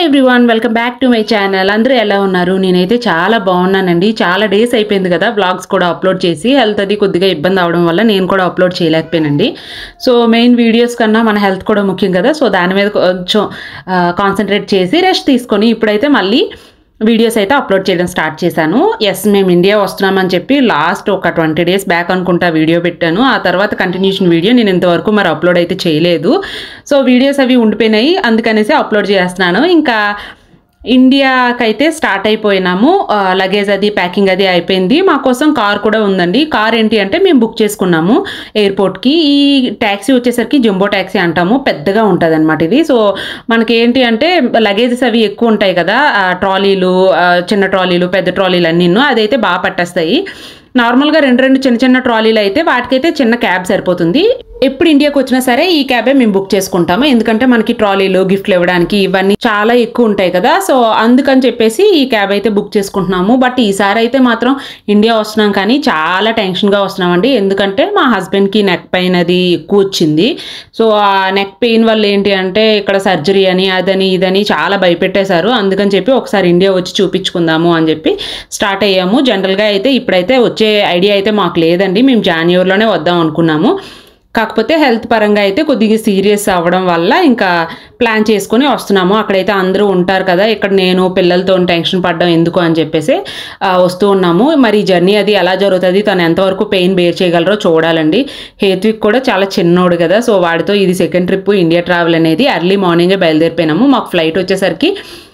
Everyone welcome back to my channel. అందరూ ఎలా ఉన్నారు? నేనైతే చాలా బాగున్నానండి. చాలా డేస్ అయిపోయింది కదా వ్లాగ్స్ కూడా అప్లోడ్ చేసి. హెల్త్ అది కొద్దిగా ఇబ్బంది అవడం వల్ల నేను కూడా అప్లోడ్ చేయలేకపోయానండి. సో మెయిన్ వీడియోస్ కన్నా మన హెల్త్ కూడా ముఖ్యం కదా. సో దాని మీద కొంచెం కాన్సన్ట్రేట్ చేసి రెస్ట్ తీసుకొని ఇప్పుడైతే మళ్ళీ వీడియోస్ అయితే అప్లోడ్ చేయడం స్టార్ట్ చేశాను. మేము ఇండియా వస్తున్నామని చెప్పి లాస్ట్ ఒక 20 days బ్యాక్ అనుకుంటా వీడియో పెట్టాను. ఆ తర్వాత కంటిన్యూషన్ వీడియో నేను ఇంతవరకు మరి అప్లోడ్ అయితే చేయలేదు. సో వీడియోస్ అవి ఉండిపోయినాయి, అందుకనేసి అప్లోడ్ చేస్తున్నాను. ఇంకా ఇండియాకైతే స్టార్ట్ అయిపోయినాము. లగేజ్ అది ప్యాకింగ్ అది అయిపోయింది. మా కోసం కార్ కూడా ఉందండి. కార్ ఏంటి అంటే మేము బుక్ చేసుకున్నాము ఎయిర్పోర్ట్కి. ఈ ట్యాక్సీ వచ్చేసరికి జంబో ట్యాక్సీ అంటాము, పెద్దగా ఉంటుంది అనమాట ఇది. సో మనకి ఏంటి అంటే లగేజెస్ అవి ఎక్కువ ఉంటాయి కదా, ట్రాలీలు, చిన్న ట్రాలీలు, పెద్ద ట్రాలీలు అన్నీను, అదైతే బాగా పట్టేస్తాయి. నార్మల్గా రెండు చిన్న చిన్న ట్రాలీలు అయితే వాటికైతే చిన్న క్యాబ్ సరిపోతుంది. ఎప్పుడు ఇండియాకి వచ్చినా సరే ఈ క్యాబే మేము బుక్ చేసుకుంటాము, ఎందుకంటే మనకి ట్రాలీలు గిఫ్ట్లు ఇవ్వడానికి ఇవన్నీ చాలా ఎక్కువ ఉంటాయి కదా. సో అందుకని చెప్పేసి ఈ క్యాబ్ అయితే బుక్ చేసుకుంటున్నాము. బట్ ఈసారి అయితే మాత్రం ఇండియా వస్తున్నాం కానీ చాలా టెన్షన్గా వస్తున్నామండి. ఎందుకంటే మా హస్బెండ్కి నెక్ పెయిన్ అది ఎక్కువ వచ్చింది. సో ఆ నెక్ పెయిన్ వల్ల ఏంటి అంటే ఇక్కడ సర్జరీ అని అదని ఇదని చాలా భయపెట్టేశారు. అందుకని చెప్పి ఒకసారి ఇండియా వచ్చి చూపించుకుందాము అని చెప్పి స్టార్ట్ అయ్యాము. జనరల్గా అయితే ఇప్పుడైతే వచ్చే ఐడియా అయితే మాకు లేదండి. మేము జాన్యువరిలోనే వద్దాం అనుకున్నాము. కాకపోతే హెల్త్ పరంగా అయితే కొద్దిగా సీరియస్ అవ్వడం వల్ల ఇంకా ప్లాన్ చేసుకొని వస్తున్నాము. అక్కడైతే అందరూ ఉంటారు కదా, ఇక్కడ నేను పిల్లలతో టెన్షన్ పడ్డం ఎందుకు అని చెప్పేసి వస్తూ ఉన్నాము. మరి జర్నీ అది ఎలా జరుగుతుంది, తను ఎంతవరకు పెయిన్ బేర్ చేయగలరో చూడాలండి. హేత్విక్ కూడా చాలా చిన్నోడు కదా, సో వాడితో ఇది సెకండ్ ట్రిప్ ఇండియా ట్రావెల్ అనేది. ఎర్లీ మార్నింగే బయలుదేరిపోయినాము. మాకు ఫ్లైట్ వచ్చేసరికి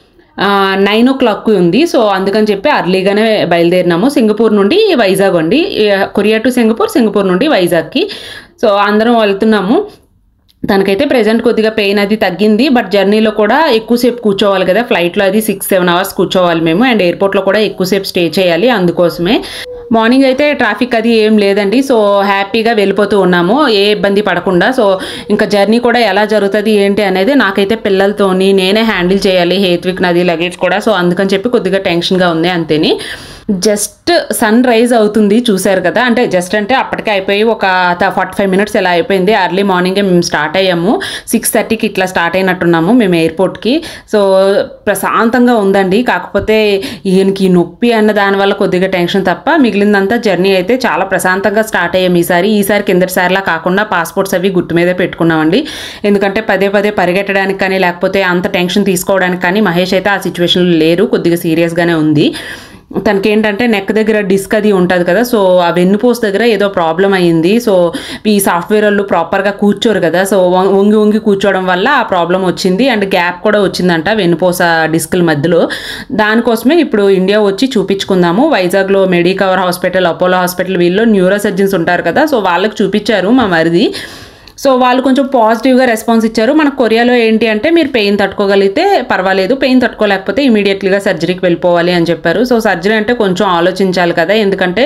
9 o'clock ఉంది. సో అందుకని చెప్పి అర్లీగానే బయలుదేరినాము. సింగపూర్ నుండి వైజాగ్ అండి, కొరియా టు సింగపూర్, సింగపూర్ నుండి వైజాగ్కి. సో అందరం వెళ్తున్నాము. తనకైతే ప్రెజెంట్ కొద్దిగా పెయిన్ అది తగ్గింది. బట్ జర్నీలో కూడా ఎక్కువసేపు కూర్చోవాలి కదా, ఫ్లైట్లో అది 6-7 hours కూర్చోవాలి మేము. అండ్ ఎయిర్పోర్ట్లో కూడా ఎక్కువసేపు స్టే చేయాలి. అందుకోసమే మార్నింగ్ అయితే ట్రాఫిక్ అది ఏం లేదండి. సో హ్యాపీగా వెళ్ళిపోతూ ఉన్నాము, ఏ ఇబ్బంది పడకుండా. సో ఇంకా జర్నీ కూడా ఎలా జరుగుతుంది ఏంటి అనేది నాకైతే పిల్లలతోని నేనే హ్యాండిల్ చేయాలి, హేత్విక్ నది లగేజ్ కూడా. సో అందుకని చెప్పి కొద్దిగా టెన్షన్గా ఉంది అంతేని. జస్ట్ సన్ రైజ్ అవుతుంది, చూశారు కదా. అంటే జస్ట్ అంటే అప్పటికే అయిపోయి ఒక 45 minutes ఎలా అయిపోయింది. ఎర్లీ మార్నింగే మేము స్టార్ట్ అయ్యాము. 6:30కి ఇట్లా స్టార్ట్ అయినట్టున్నాము మేము ఎయిర్పోర్ట్కి. సో ప్రశాంతంగా ఉందండి. కాకపోతే ఈయనకి నొప్పి అన్న దానివల్ల కొద్దిగా టెన్షన్ తప్ప మిగిలిందంతా జర్నీ అయితే చాలా ప్రశాంతంగా స్టార్ట్ అయ్యాము. ఈసారి కిందటిసారిలా కాకుండా పాస్పోర్ట్స్ అవి గుట్టు మీదే పెట్టుకున్నామండి. ఎందుకంటే పదే పరిగెట్టడానికి కానీ లేకపోతే అంత టెన్షన్ తీసుకోవడానికి కానీ మహేష్ అయితే ఆ సిచ్యువేషన్లో లేరు, కొద్దిగా సీరియస్గానే ఉంది. తనకేంటంటే నెక్ దగ్గర డిస్క్ అది ఉంటుంది కదా, సో ఆ వెన్నుపూస దగ్గర ఏదో ప్రాబ్లం అయ్యింది. సో ఈ సాఫ్ట్వేర్ వాళ్ళు ప్రాపర్గా కూర్చోరు కదా, సో వంగి కూర్చోవడం వల్ల ఆ ప్రాబ్లం వచ్చింది. అండ్ గ్యాప్ కూడా వచ్చిందంట వెన్నుపూస డిస్కుల మధ్యలో. దానికోసమే ఇప్పుడు ఇండియా వచ్చి చూపించుకుందాము. వైజాగ్లో మెడికవర్ హాస్పిటల్, అపోలో హాస్పిటల్, వీళ్ళు న్యూరో సర్జన్స్ ఉంటారు కదా, సో వాళ్ళకి చూపించారు మా మరిది. సో వాళ్ళు కొంచెం పాజిటివ్గా రెస్పాన్స్ ఇచ్చారు. మన కొరియాలో ఏంటి అంటే మీరు పెయిన్ తట్టుకోగలిగితే పర్వాలేదు, పెయిన్ తట్టుకోలేకపోతే ఇమీడియట్లీగా సర్జరీకి వెళ్ళిపోవాలి అని చెప్పారు. సో సర్జరీ అంటే కొంచెం ఆలోచించాలి కదా, ఎందుకంటే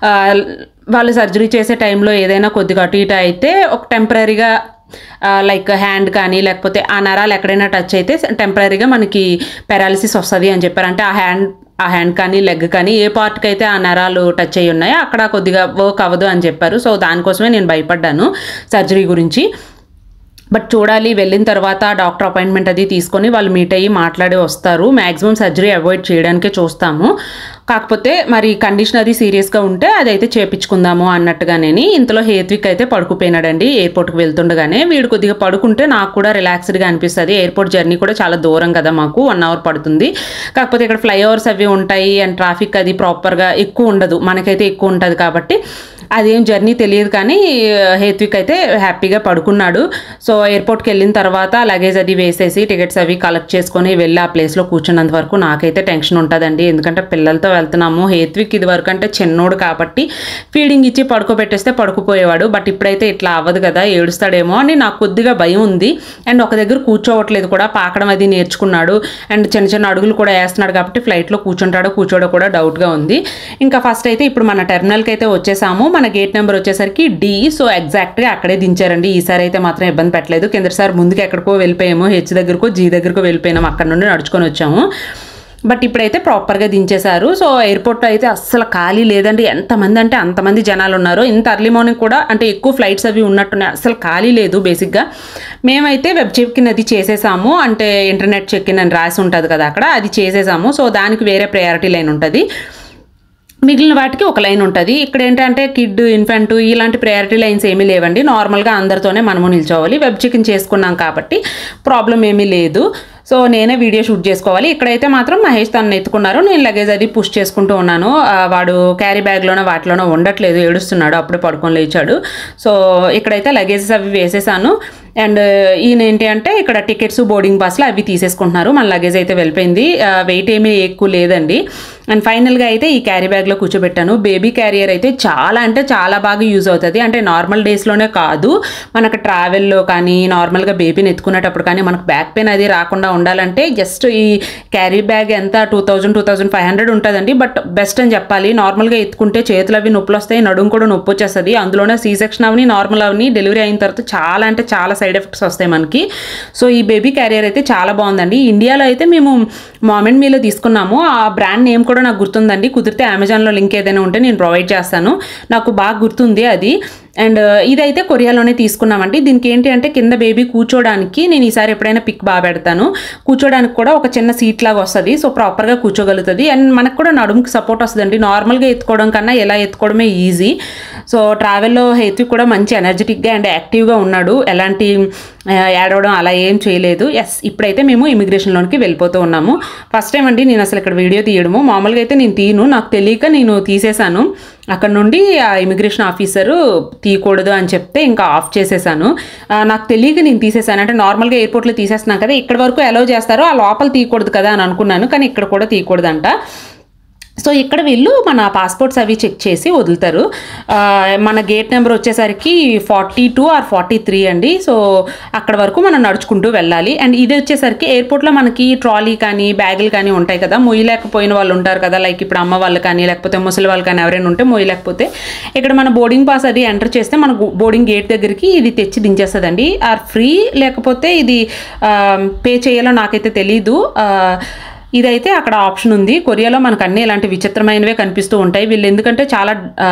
వాళ్ళు సర్జరీ చేసే టైంలో ఏదైనా కొద్దిగా అటు ఇటు అయితే ఒక టెంపరీగా లైక్ హ్యాండ్ కానీ లేకపోతే ఆ నరాలు ఎక్కడైనా టచ్ అయితే టెంపరీగా మనకి పారాలిసిస్ వస్తుంది అని చెప్పారు. అంటే ఆ హ్యాండ్ కానీ లెగ్ కానీ ఏ పార్ట్కి అయితే ఆ నరాలు టచ్ అయ్యి ఉన్నాయో అక్కడ కొద్దిగా వర్క్ అవ్వదు అని చెప్పారు. సో దానికోసమే నేను భయపడ్డాను సర్జరీ గురించి. బట్ చూడాలి, వెళ్ళిన తర్వాత డాక్టర్ అపాయింట్మెంట్ అది తీసుకొని వాళ్ళు మీట్ అయ్యి మాట్లాడి వస్తారు. మ్యాక్సిమం సర్జరీ అవాయిడ్ చేయడానికే చూస్తాము. కాకపోతే మరి కండిషన్ అది సీరియస్గా ఉంటే అదైతే చేపించుకుందాము అన్నట్టుగానే. ఇంతలో హేత్విక్ అయితే పడుకుపోయినాడండి ఎయిర్పోర్ట్కి వెళ్తుండగానే. వీడు కొద్దిగా పడుకుంటే నాకు కూడా రిలాక్స్డ్గా అనిపిస్తుంది. ఎయిర్పోర్ట్ జర్నీ కూడా చాలా దూరం కదా, మాకు 1 hour పడుతుంది. కాకపోతే ఇక్కడ ఫ్లైఓవర్స్ అవి ఉంటాయి అండ్ ట్రాఫిక్ అది ప్రాపర్గా ఎక్కువ ఉండదు, మనకైతే ఎక్కువ ఉంటుంది కాబట్టి అదేం జర్నీ తెలియదు. కానీ హేత్విక్ అయితే హ్యాపీగా పడుకున్నాడు. సో ఎయిర్పోర్ట్కి వెళ్ళిన తర్వాత లగేజ్ అది వేసేసి టికెట్స్ అవి కలెక్ట్ చేసుకొని వెళ్ళి ఆ ప్లేస్లో కూర్చున్నంత వరకు నాకైతే టెన్షన్ ఉంటుందండి. ఎందుకంటే పిల్లలతో వెళ్తున్నాము. హేత్విక్ ఇది వరకు అంటే చిన్నోడు కాబట్టి ఫీడింగ్ ఇచ్చి పడుకోబెట్టేస్తే పడుకుపోయేవాడు. బట్ ఇప్పుడైతే ఇట్లా అవ్వదు కదా, ఏడుస్తాడేమో అని నాకు కొద్దిగా భయం ఉంది. అండ్ ఒక దగ్గర కూర్చోవట్లేదు కూడా, పాకడం అది నేర్చుకున్నాడు. అండ్ చిన్న అడుగులు కూడా వేస్తున్నాడు కాబట్టి ఫ్లైట్లో కూర్చోడో కూడా డౌట్గా ఉంది. ఇంకా ఫస్ట్ అయితే ఇప్పుడు మన టెర్మినల్కి అయితే వచ్చేసాము. మన గేట్ నెంబర్ వచ్చేసరికి D. సో ఎగ్జాక్ట్గా అక్కడే దించారండి. ఈసారి అయితే మాత్రం ఇబ్బంది పెట్టలేదు. కిందసారి ముందుకు ఎక్కడికో వెళ్ళిపోయాము, H దగ్గరకో G దగ్గరకో వెళ్ళిపోయినాము, అక్కడ నుండి నడుచుకొని వచ్చాము. బట్ ఇప్పుడైతే ప్రాపర్గా దించేశారు. సో ఎయిర్పోర్ట్లో అయితే అస్సలు ఖాళీ లేదండి, ఎంతమంది అంటే అంతమంది జనాలు ఉన్నారు. ఇంత అర్లీ మార్నింగ్ కూడా అంటే ఎక్కువ ఫ్లైట్స్ అవి ఉన్నట్టున్నాయి, అస్సలు ఖాళీ లేదు. బేసిక్గా మేమైతే వెబ్ చెక్ ఇన్ అది చేసేసాము, అంటే ఇంటర్నెట్ చెక్ ఇన్ అని రాసి ఉంటుంది కదా అక్కడ, అది చేసేసాము. సో దానికి వేరే ప్రయారిటీ లైన్ ఉంటుంది, మిగిలిన వాటికి ఒక లైన్ ఉంటుంది. ఇక్కడ ఏంటంటే కిడ్, ఇన్ఫెంట్ ఇలాంటి ప్రయారిటీ లైన్స్ ఏమీ లేవండి. నార్మల్గా అందరితోనే మనము నిల్చోవాలి. వెబ్ చెక్ ఇన్ చేసుకున్నాం కాబట్టి ప్రాబ్లం ఏమీ లేదు. సో నేనే వీడియో షూట్ చేసుకోవాలి. ఇక్కడైతే మాత్రం మహేష్ తను ఎత్తుకున్నారు, నేను లగేజ్ అది పుష్ చేసుకుంటూ ఉన్నాను. వాడు క్యారీ బ్యాగ్లోనో వాటిలోనో ఉండట్లేదు, ఏడుస్తున్నాడు, అప్పుడే పడుకొని లేచాడు. సో ఇక్కడైతే లగేజెస్ అవి వేసేసాను. అండ్ ఈయన ఏంటి అంటే ఇక్కడ టికెట్స్, బోర్డింగ్ పాస్లు అవి తీసేసుకుంటున్నారు. మన లగేజ్ అయితే వెళ్ళిపోయింది, వెయిట్ ఏమీ ఎక్కువ లేదండి. అండ్ ఫైనల్గా అయితే ఈ క్యారీ బ్యాగ్లో కూర్చోబెట్టాను. బేబీ క్యారియర్ అయితే చాలా అంటే చాలా బాగా యూజ్ అవుతుంది. అంటే నార్మల్ డేస్లోనే కాదు, మనకు ట్రావెల్లో కానీ నార్మల్గా బేబీని ఎత్తుకునేటప్పుడు కానీ మనకు బ్యాక్ పెయిన్ అది రాకుండా ఉండాలంటే జస్ట్ ఈ క్యారీ బ్యాగ్ ఎంత 2500 ఉంటుందండి. బట్ బెస్ట్ అని చెప్పాలి. నార్మల్గా ఎత్తుకుంటే చేతులు అవి నొప్పులు వస్తాయి, నడుము కూడా నొప్పి వచ్చేస్తుంది. అందులోనే సీ సెక్షన్ అవని నార్మల్ అవని డెలివరీ అయిన తర్వాత చాలా అంటే చాలా సైడ్ ఎఫెక్ట్స్ వస్తాయి మనకి. సో ఈ బేబీ క్యారియర్ అయితే చాలా బాగుందండి. ఇండియాలో అయితే మేము మామ్ అండ్ మీలో తీసుకున్నాము. ఆ బ్రాండ్ నేమ్ కూడా నాకు గుర్తుందండి, కుదిరితే అమెజాన్లో లింక్ ఏదైనా ఉంటే నేను ప్రొవైడ్ చేస్తాను, నాకు బాగా గుర్తుంది అది. అండ్ ఇదైతే కొరియాలోనే తీసుకున్నామండి. దీనికి ఏంటి అంటే కింద బేబీ కూర్చోడానికి, నేను ఈసారి ఎప్పుడైనా పిక్ బాగా పెడతాను, కూర్చోడానికి కూడా ఒక చిన్న సీట్ లాగా వస్తుంది. సో ప్రాపర్గా కూర్చోగలుగుతుంది. అండ్ మనకు కూడా నడుముకి సపోర్ట్ వస్తుందండి. నార్మల్గా ఎత్తుకోవడం కన్నా ఎలా ఎత్తుకోవడమే ఈజీ. సో ట్రావెల్లో హెయిత్ కూడా మంచి ఎనర్జెటిక్గా అండ్ యాక్టివ్గా ఉన్నాడు, ఎలాంటి ఏడవడం అలా ఏం చేయలేదు. ఎస్, ఇప్పుడైతే మేము ఇమిగ్రేషన్లోనికి వెళ్ళిపోతూ ఉన్నాము. ఫస్ట్ టైం అండి నేను అసలు ఇక్కడ వీడియో తీయడము. మామూలుగా అయితే నేను తీయను, నాకు తెలియక నేను తీసేశాను. అక్కడ నుండి ఆ ఇమిగ్రేషన్ ఆఫీసరు తీయకూడదు అని చెప్తే ఇంకా ఆఫ్ చేసేసాను. నాకు తెలియక నేను తీసేసాను. అంటే నార్మల్గా ఎయిర్పోర్ట్లో తీసేస్తున్నాను కదా, ఇక్కడ వరకు అలౌ చేస్తారో ఆ లోపల తీయకూడదు కదా అని అనుకున్నాను, కానీ ఇక్కడ కూడా తీయకూడదంట. సో ఇక్కడ వీళ్ళు మన పాస్పోర్ట్స్ అవి చెక్ చేసి వదులుతారు. మన గేట్ నెంబర్ వచ్చేసరికి 42 or 43 అండి. సో అక్కడ వరకు మనం నడుచుకుంటూ వెళ్ళాలి. అండ్ ఇది వచ్చేసరికి ఎయిర్పోర్ట్లో మనకి ట్రాలీ కానీ బ్యాగులు కానీ ఉంటాయి కదా, మొయ్యలేకపోయిన వాళ్ళు ఉంటారు కదా, లైక్ ఇప్పుడు అమ్మ వాళ్ళు కానీ లేకపోతే ముసలి వాళ్ళు కానీ ఎవరైనా ఉంటే మొయ్యలేకపోతే ఇక్కడ మన బోర్డింగ్ పాస్ అది ఎంటర్ చేస్తే మన బోర్డింగ్ గేట్ దగ్గరికి ఇది తెచ్చి దించేస్తుందండి. ఆర్ ఫ్రీ, లేకపోతే ఇది పే చేయాలో నాకైతే తెలీదు. ఇదైతే అక్కడ ఆప్షన్ ఉంది. కొరియాలో మనకు అన్నీ ఇలాంటి విచిత్రమైనవే కనిపిస్తూ ఉంటాయి. వీళ్ళు ఎందుకంటే చాలా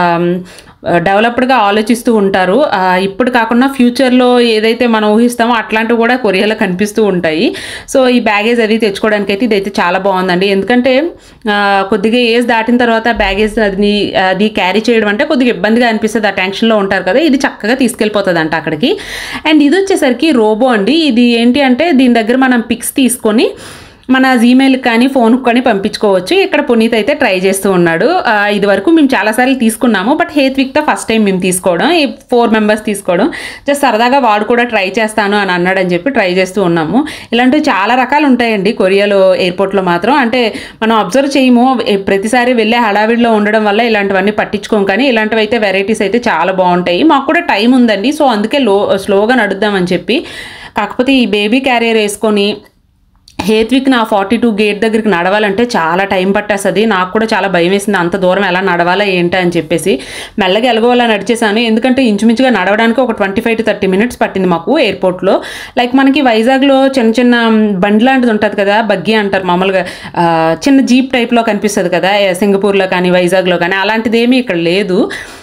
డెవలప్డ్గా ఆలోచిస్తూ ఉంటారు. ఇప్పుడు కాకుండా ఫ్యూచర్లో ఏదైతే మనం ఊహిస్తామో అట్లాంటివి కూడా కొరియాలో కనిపిస్తూ ఉంటాయి. సో ఈ బ్యాగేజ్ అది తెచ్చుకోవడానికి అయితే ఇదైతే చాలా బాగుందండి. ఎందుకంటే కొద్దిగా ఏజ్ దాటిన తర్వాత బ్యాగేజ్ అది క్యారీ చేయడం అంటే కొద్దిగా ఇబ్బందిగా అనిపిస్తుంది, ఆ టెన్షన్లో ఉంటారు కదా. ఇది చక్కగా తీసుకెళ్ళిపోతుంది అంట అక్కడికి. అండ్ ఇది వచ్చేసరికి రోబో అండి. ఇది ఏంటి అంటే దీని దగ్గర మనం పిక్స్ తీసుకొని మన జీమెయిల్కి కానీ ఫోన్కి కానీ పంపించుకోవచ్చు. ఇక్కడ పునీత్ అయితే ట్రై చేస్తూ ఉన్నాడు. ఇది వరకు మేము చాలాసార్లు తీసుకున్నాము, బట్ హేత్విక్తో ఫస్ట్ టైం మేము తీసుకోవడం, ఈ 4 మెంబర్స్ తీసుకోవడం. జస్ట్ సరదాగా వాడు కూడా ట్రై చేస్తాను అని అన్నాడని చెప్పి ట్రై చేస్తూ ఉన్నాము. ఇలాంటివి చాలా రకాలు ఉంటాయండి కొరియాలో ఎయిర్పోర్ట్లో మాత్రం. అంటే మనం అబ్జర్వ్ చేయము, ప్రతిసారి వెళ్ళే హడావిడిలో ఉండడం వల్ల ఇలాంటివన్నీ పట్టించుకోము, కానీ ఇలాంటివి అయితే వెరైటీస్ అయితే చాలా బాగుంటాయి. మాకు కూడా టైం ఉందండి, సో అందుకే స్లోగా నడుద్దామని చెప్పి. కాకపోతే ఈ బేబీ క్యారియర్ వేసుకొని హేత్విక్ నా 42 గేట్ దగ్గరికి నడవాలంటే చాలా టైం పట్టేస్తుంది. నాకు కూడా చాలా భయం వేసింది, అంత దూరం ఎలా నడవాలా ఏంటి అని చెప్పేసి. మెల్లగా ఎలాగోలా నడిచేసాను, ఎందుకంటే ఇంచుమించుగా నడవడానికి ఒక 25 to 30 minutes పట్టింది మాకు ఎయిర్పోర్ట్లో. లైక్ మనకి వైజాగ్లో చిన్న చిన్న బండి లాంటిది ఉంటుంది కదా, బగ్గీ అంటారు మామూలుగా, చిన్న జీప్ టైప్లో కనిపిస్తుంది కదా సింగపూర్లో కానీ వైజాగ్లో కానీ, అలాంటిది ఏమీ ఇక్కడ లేదు.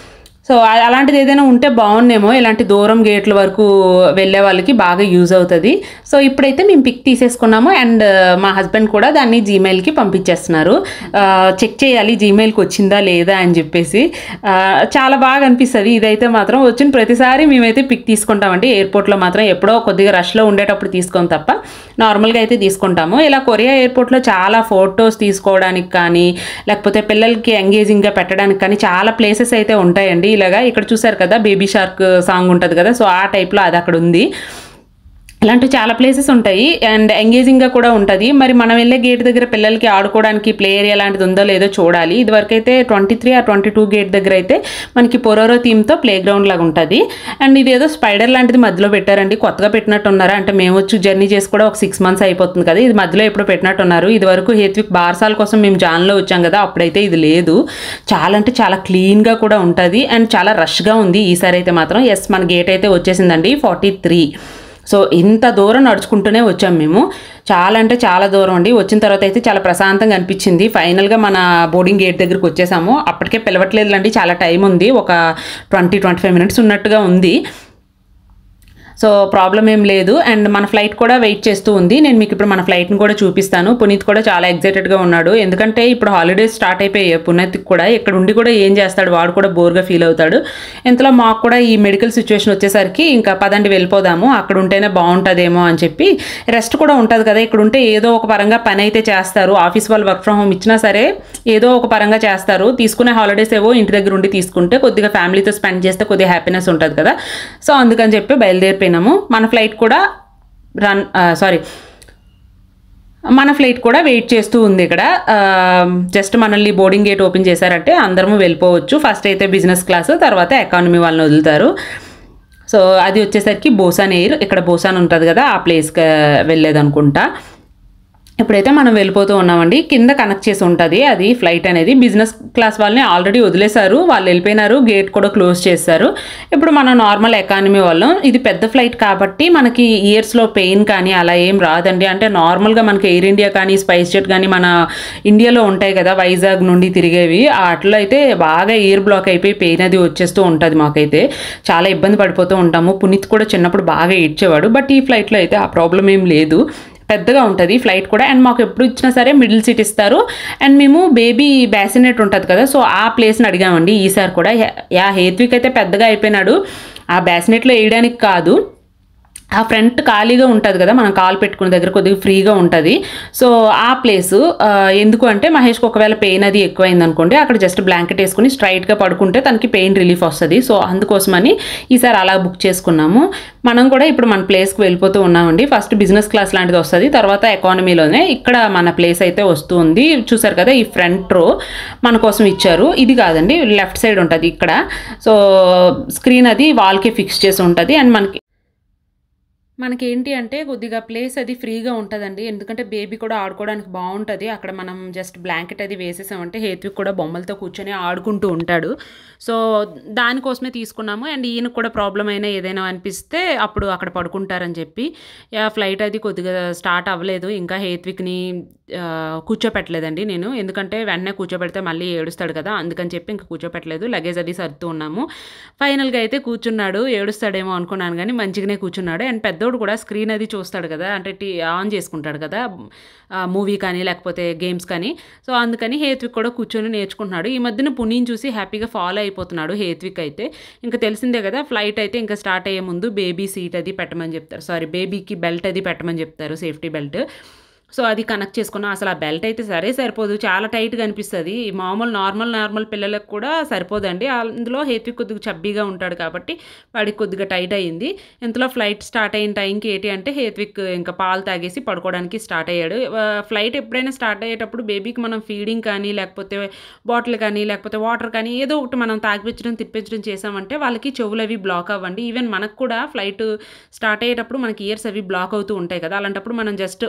సో అలాంటిది ఏదైనా ఉంటే బాగుండేమో, ఇలాంటి దూరం గేట్ల వరకు వెళ్ళే వాళ్ళకి బాగా యూజ్ అవుతుంది. సో ఇప్పుడైతే మేము పిక్ తీసేసుకున్నాము. అండ్ మా హస్బెండ్ కూడా దాన్ని జీమెయిల్కి పంపించేస్తున్నారు. చెక్ చేయాలి జీమెయిల్కి వచ్చిందా లేదా అని చెప్పేసి. చాలా బాగా అనిపిస్తుంది ఇదైతే మాత్రం. వచ్చిన ప్రతిసారి మేమైతే పిక్ తీసుకుంటామండి. ఎయిర్పోర్ట్లో మాత్రం ఎప్పుడో కొద్దిగా రష్లో ఉండేటప్పుడు తీసుకోం తప్ప నార్మల్గా అయితే తీసుకుంటాము. ఇలా కొరియా ఎయిర్పోర్ట్లో చాలా ఫొటోస్ తీసుకోవడానికి కానీ లేకపోతే పిల్లలకి ఎంగేజింగ్గా పెట్టడానికి కానీ చాలా ప్లేసెస్ అయితే ఉంటాయండి. ఇలాగా ఇక్కడ చూసారు కదా బేబీ షార్క్ సాంగ్ ఉంటుంది కదా, సో ఆ టైప్లో అది అక్కడ ఉంది. ఇలాంటివి చాలా ప్లేసెస్ ఉంటాయి అండ్ ఎంగేజింగ్గా కూడా ఉంటుంది. మరి మనం వెళ్ళే గేట్ దగ్గర పిల్లలకి ఆడుకోవడానికి ప్లే ఏరియా లాంటిది ఉందో లేదో చూడాలి. ఇదివరకైతే 23 or 22 గేట్ దగ్గర అయితే మనకి పొరోరో థీమ్తో ప్లే గ్రౌండ్ లాగా ఉంటుంది. అండ్ ఇదేదో స్పైడర్ లాంటిది మధ్యలో పెట్టారండి, కొత్తగా పెట్టినట్టున్నారు. అంటే మేము వచ్చి జర్నీ చేసి కూడా ఒక 6 months అయిపోతుంది కదా, ఇది మధ్యలో ఎప్పుడు పెట్టినట్టున్నారు. ఇది వరకు హేత్విక్ బార్సాల కోసం మేము జాన్లో వచ్చాం కదా, అప్పుడైతే ఇది లేదు. చాలా అంటే చాలా క్లీన్గా కూడా ఉంటుంది అండ్ చాలా రష్గా ఉంది ఈసారి అయితే మాత్రం. ఎస్, మన గేట్ అయితే వచ్చేసిందండి 43. సో ఇంత దూరం నడుచుకుంటూనే వచ్చాం మేము. చాలా అంటే చాలా దూరం అండి. వచ్చిన తర్వాత అయితే చాలా ప్రశాంతంగా అనిపించింది. ఫైనల్గా మన బోర్డింగ్ గేట్ దగ్గరికి వచ్చేసాము. అప్పటికే పిలవట్లేదులండి, చాలా టైం ఉంది, ఒక 20-25 మినిట్స్ ఉన్నట్టుగా ఉంది. సో ప్రాబ్లం ఏం లేదు. అండ్ మన ఫ్లైట్ కూడా వెయిట్ చేస్తూ ఉంది. నేను మీకు ఇప్పుడు మన ఫ్లైట్ని కూడా చూపిస్తాను. పునీత్ కూడా చాలా ఎగ్జైటెడ్గా ఉన్నాడు, ఎందుకంటే ఇప్పుడు హాలిడేస్ స్టార్ట్ అయిపోయాయి. పునీత్కి కూడా ఇక్కడ ఉండి కూడా ఏం చేస్తాడు, వాడు కూడా బోర్గా ఫీల్ అవుతాడు. ఇంతలో మాకు కూడా ఈ మెడికల్ సిచ్యువేషన్ వచ్చేసరికి ఇంకా పదండి వెళ్ళిపోదాము, అక్కడ ఉంటేనే బాగుంటుందేమో అని చెప్పి, రెస్ట్ కూడా ఉంటుంది కదా, ఇక్కడ ఉంటే ఏదో ఒక పరంగా పని అయితే చేస్తారు. ఆఫీస్ వాళ్ళు వర్క్ ఫ్రమ్ హోమ్ ఇచ్చినా సరే ఏదో ఒక పరంగా చేస్తారు. తీసుకునే హాలిడేస్ ఏవో ఇంటి దగ్గర ఉండి తీసుకుంటే కొద్దిగా ఫ్యామిలీతో స్పెండ్ చేస్తే కొద్దిగా హ్యాపీనెస్ ఉంటుంది కదా. సో అందుకని చెప్పి బయలుదేరిపోయినాము. మన ఫ్లైట్ కూడా మన ఫ్లైట్ కూడా వెయిట్ చేస్తూ ఉంది ఇక్కడ. జస్ట్ మనల్ని బోర్డింగ్ గేట్ ఓపెన్ చేశారంటే అందరము వెళ్ళిపోవచ్చు. ఫస్ట్ అయితే బిజినెస్ క్లాస్, తర్వాత ఎకానమీ వాళ్ళని వదులుతారు. సో అది వచ్చేసరికి బోసాన్ ఎయిర్, ఇక్కడ బోసాన్ ఉంటుంది కదా, ఆ ప్లేస్కి వెళ్ళేదనుకుంటా. ఇప్పుడైతే మనం వెళ్ళిపోతూ ఉన్నామండి. కింద కనెక్ట్ చేసి ఉంటుంది అది ఫ్లైట్ అనేది. బిజినెస్ క్లాస్ వాళ్ళని ఆల్రెడీ వదిలేశారు, వాళ్ళు వెళ్ళిపోయినారు, గేట్ కూడా క్లోజ్ చేశారు. ఇప్పుడు మనం నార్మల్ ఎకానమీ వాళ్ళం. ఇది పెద్ద ఫ్లైట్ కాబట్టి మనకి ఇయర్స్లో పెయిన్ కానీ అలా ఏం రాదండి. అంటే నార్మల్గా మనకి ఎయిర్ ఇండియా కానీ స్పైస్ జెట్ కానీ మన ఇండియాలో ఉంటాయి కదా వైజాగ్ నుండి తిరిగేవి, అట్లా అయితే బాగా ఇయర్ బ్లాక్ అయిపోయి పెయిన్ అది వచ్చేస్తూ ఉంటుంది. మాకైతే చాలా ఇబ్బంది పడిపోతూ ఉంటాము. పునీత్ కూడా చిన్నప్పుడు బాగా ఏడ్చేవాడు. బట్ ఈ ఫ్లైట్లో అయితే ఆ ప్రాబ్లం ఏం లేదు, పెద్దగా ఉంటుంది ఫ్లైట్ కూడా. అండ్ మాకు ఎప్పుడు ఇచ్చినా సరే మిడిల్ సీట్ ఇస్తారు. అండ్ మేము బేబీ బ్యాసినెట్ ఉంటుంది కదా, సో ఆ ప్లేస్ని అడిగామండి ఈసారి కూడా. హేత్విక్ అయితే పెద్దగా అయిపోయినాడు, ఆ బ్యాసినెట్లో వేయడానికి కాదు, ఆ ఫ్రంట్ ఖాళీగా ఉంటుంది కదా, మనం కాలు పెట్టుకునే దగ్గర కొద్దిగా ఫ్రీగా ఉంటుంది. సో ఆ ప్లేసు ఎందుకు అంటే మహేష్కి ఒకవేళ పెయిన్ అది ఎక్కువైంది అనుకోండి, అక్కడ జస్ట్ బ్లాంకెట్ వేసుకుని స్ట్రైట్గా పడుకుంటే తనకి పెయిన్ రిలీఫ్ వస్తుంది. సో అందుకోసమని ఈసారి అలా బుక్ చేసుకున్నాము. మనం కూడా ఇప్పుడు మన ప్లేస్కి వెళ్ళిపోతూ ఉన్నామండి. ఫస్ట్ బిజినెస్ క్లాస్ లాంటిది వస్తుంది, తర్వాత ఎకానమీలోనే ఇక్కడ మన ప్లేస్ అయితే వస్తుంది. చూసారు కదా ఈ ఫ్రంట్ రో మన కోసం ఇచ్చారు. ఇది కాదండి, లెఫ్ట్ సైడ్ ఉంటుంది ఇక్కడ. సో స్క్రీన్ అది వాల్కే ఫిక్స్ చేసి ఉంటుంది. అండ్ మనకి ఏంటి అంటే కొద్దిగా ప్లేస్ అది ఫ్రీగా ఉంటుందండి, ఎందుకంటే బేబీ కూడా ఆడుకోవడానికి బాగుంటుంది. అక్కడ మనం జస్ట్ బ్లాంకెట్ అది వేసేసామంటే హేత్విక్ కూడా బొమ్మలతో కూర్చొని ఆడుకుంటూ ఉంటాడు. సో దానికోసమే తీసుకున్నాము. అండ్ ఈయనకు కూడా ప్రాబ్లం అయినా ఏదైనా అనిపిస్తే అప్పుడు అక్కడ పడుకుంటారని చెప్పి. ఫ్లైట్ అది కొద్దిగా స్టార్ట్ అవ్వలేదు ఇంకా, హేత్విక్ని కూర్చోపెట్టలేదండి నేను, ఎందుకంటే వెంటనే కూర్చోబెడితే మళ్ళీ ఏడుస్తాడు కదా, అందుకని చెప్పి ఇంకా కూర్చోపెట్టలేదు. లగేజ్ అది సర్దుతూ ఉన్నాము. ఫైనల్గా అయితే కూర్చున్నాడు. ఏడుస్తాడేమో అనుకున్నాను కానీ మంచిగానే కూర్చున్నాడు. అండ్ పెద్దోడు కూడా స్క్రీన్ అది చూస్తాడు కదా, అంటే ఆన్ చేసుకుంటాడు కదా మూవీ కానీ లేకపోతే గేమ్స్ కానీ. సో అందుకని హేత్విక్ కూడా కూర్చొని నేర్చుకుంటున్నాడు. ఈ మధ్యన పునీని చూసి హ్యాపీగా ఫాలో అయిపోతున్నాడు హేత్విక్ అయితే. ఇంకా తెలిసిందే కదా, ఫ్లైట్ అయితే ఇంకా స్టార్ట్ అయ్యే ముందు బేబీ సీట్ అది పెట్టమని చెప్తారు, బేబీకి బెల్ట్ అది పెట్టమని చెప్తారు, సేఫ్టీ బెల్ట్. సో అది కనెక్ట్ చేసుకున్నాం. అసలు ఆ బెల్ట్ అయితే సరిపోదు, చాలా టైట్గా అనిపిస్తుంది. మామూలు నార్మల్ పిల్లలకు కూడా సరిపోదండి. అందులో హేత్విక్ కొద్దిగా చబ్బీగా ఉంటాడు కాబట్టి వాడికి కొద్దిగా టైట్ అయ్యింది. ఇంతలో ఫ్లైట్ స్టార్ట్ అయిన టైంకి ఏంటి అంటే హేత్విక్ ఇంకా పాలు తాగేసి పడుకోవడానికి స్టార్ట్ అయ్యాడు. ఫ్లైట్ ఎప్పుడైనా స్టార్ట్ అయ్యేటప్పుడు బేబీకి మనం ఫీడింగ్ కానీ లేకపోతే బాటిల్ కానీ లేకపోతే వాటర్ కానీ ఏదో ఒకటి మనం తాగిపించడం తిప్పించడం చేసామంటే వాళ్ళకి చెవులు అవి బ్లాక్ అవ్వండి. ఈవెన్ మనకు కూడా ఫ్లైట్ స్టార్ట్ అయ్యేటప్పుడు మనకి ఇయర్స్ అవి బ్లాక్ అవుతూ ఉంటాయి కదా, అలాంటప్పుడు మనం జస్ట్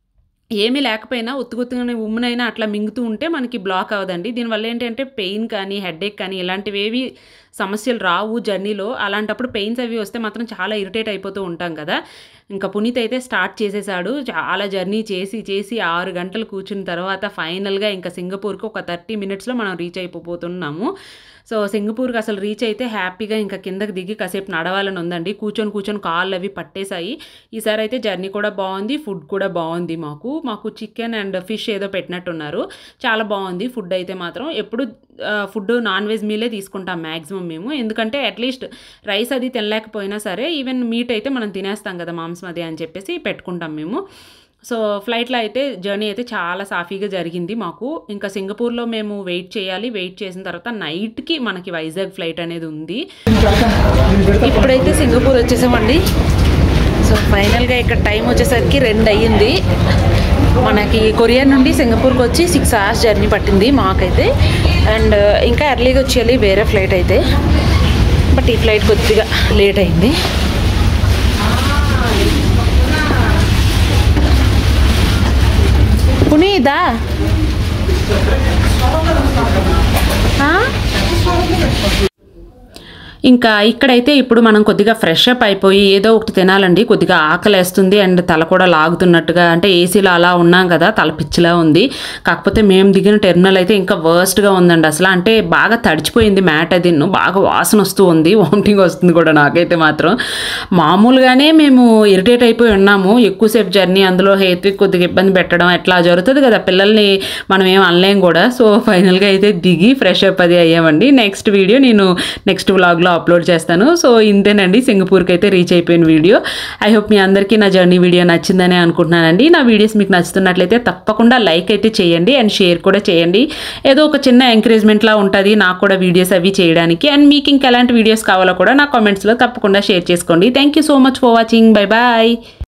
ఏమీ లేకపోయినా ఉత్తుగుత్తుగానే ఉమ్మునైనా అట్లా మింగుతూ ఉంటే మనకి బ్లాక్ అవ్వదండి. దీనివల్ల ఏంటంటే పెయిన్ కానీ హెడేక్ కానీ ఇలాంటివి ఏవి సమస్యలు రావు జర్నీలో. అలాంటప్పుడు పెయిన్స్ అవి వస్తే మాత్రం చాలా ఇరిటేట్ అయిపోతూ ఉంటాం కదా. ఇంకా పునీత్ అయితే స్టార్ట్ చేసేసాడు. చాలా జర్నీ చేసి 6 గంటలు కూర్చున్న తర్వాత ఫైనల్గా ఇంకా సింగపూర్కి ఒక 30 మినిట్స్లో మనం రీచ్ అయిపోతున్నాము. సో సింగపూర్కి అసలు రీచ్ అయితే హ్యాపీగా ఇంకా కిందకి దిగి కాసేపు నడవాలని ఉందండి. కూర్చొని కాళ్ళు అవి పట్టేశాయి. ఈసారి అయితే జర్నీ కూడా బాగుంది, ఫుడ్ కూడా బాగుంది. మాకు చికెన్ అండ్ ఫిష్ ఏదో పెట్టినట్టున్నారు, చాలా బాగుంది ఫుడ్ అయితే మాత్రం. ఎప్పుడు ఫుడ్ నాన్ వెజ్ మీలే తీసుకుంటాం మ్యాక్సిమం మేము, ఎందుకంటే అట్లీస్ట్ రైస్ అది తినలేకపోయినా సరే ఈవెన్ మీట్ అయితే మనం తినేస్తాం కదా మాంసం అది అని చెప్పేసి పెట్టుకుంటాం మేము. సో ఫ్లైట్లో అయితే జర్నీ అయితే చాలా సాఫీగా జరిగింది మాకు. ఇంకా సింగపూర్లో మేము వెయిట్ చేసిన తర్వాత నైట్కి మనకి వైజాగ్ ఫ్లైట్ అనేది ఉంది. ఇప్పుడైతే సింగపూర్ వచ్చేసామండి. సో ఫైనల్గా ఇక్కడ టైం వచ్చేసరికి 2 అయ్యింది. మనకి కొరియా నుండి సింగపూర్కి వచ్చి 6 అవర్స్ జర్నీ పట్టింది మాకైతే. అండ్ ఇంకా ఎర్లీగా వచ్చేయాలి వేరే ఫ్లైట్ అయితే, బట్ ఈ ఫ్లైట్ కొద్దిగా లేట్ అయింది. పునీదా ఇంకా ఇక్కడైతే ఇప్పుడు మనం కొద్దిగా ఫ్రెష్ అప్ అయిపోయి ఏదో ఒకటి తినాలండి. కొద్దిగా ఆకలేస్తుంది అండ్ తల కూడా లాగుతున్నట్టుగా, అంటే ఏసీలో అలా ఉన్నాం కదా, తల పిచ్చిలా ఉంది. కాకపోతే మేము దిగిన టెర్మినల్ అయితే ఇంకా వర్స్ట్గా ఉందండి అసలు. అంటే బాగా తడిచిపోయింది మ్యాట్, అది బాగా వాసన వస్తూ ఉంది, వామిటింగ్ వస్తుంది కూడా నాకైతే మాత్రం. మామూలుగానే మేము ఇరిటేట్ అయిపోయి ఉన్నాము, ఎక్కువసేపు జర్నీ, అందులో హేత్విక్ కొద్దిగా ఇబ్బంది పెట్టడం ఎట్లా జరుగుతుంది కదా, పిల్లల్ని మనం ఏం అనలేం కూడా. సో ఫైనల్గా అయితే దిగి ఫ్రెష్ అప్ అది అయ్యామండి. నెక్స్ట్ వీడియో నేను నెక్స్ట్ వ్లాగ్లో అప్లోడ్ చేస్తాను. సో ఇంతేనండి, సింగపూర్కి అయితే రీచ్ అయిపోయిన వీడియో. ఐ హోప్ మీ అందరికీ నా జర్నీ వీడియో నచ్చిందని అనుకుంటున్నానండి. నా వీడియోస్ మీకు నచ్చుతున్నట్లయితే తప్పకుండా లైక్ అయితే చేయండి అండ్ షేర్ కూడా చేయండి. ఏదో ఒక చిన్న ఎంకరేజ్మెంట్లా ఉంటుంది నాకు కూడా వీడియోస్ అవి చేయడానికి. అండ్ మీకు ఇంకా ఎలాంటి వీడియోస్ కావాలో కూడా నా కామెంట్స్లో తప్పకుండా షేర్ చేసుకోండి. Thank you so much for watching. Bye bye.